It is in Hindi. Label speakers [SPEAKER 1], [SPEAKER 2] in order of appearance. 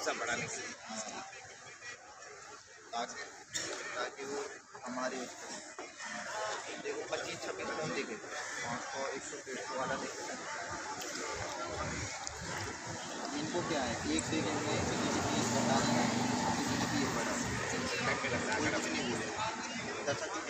[SPEAKER 1] बच्चा बढ़ाने के लिए,
[SPEAKER 2] ताकि ताकि वो हमारे देखो 25-26 फ़ोन देखे 500 100 वाला देखे। इनको क्या है एक सेकंड में किसी की फीस बता देना, किसी की फीस बढ़ा
[SPEAKER 1] लगता है अगर
[SPEAKER 2] कुछ नहीं बोले।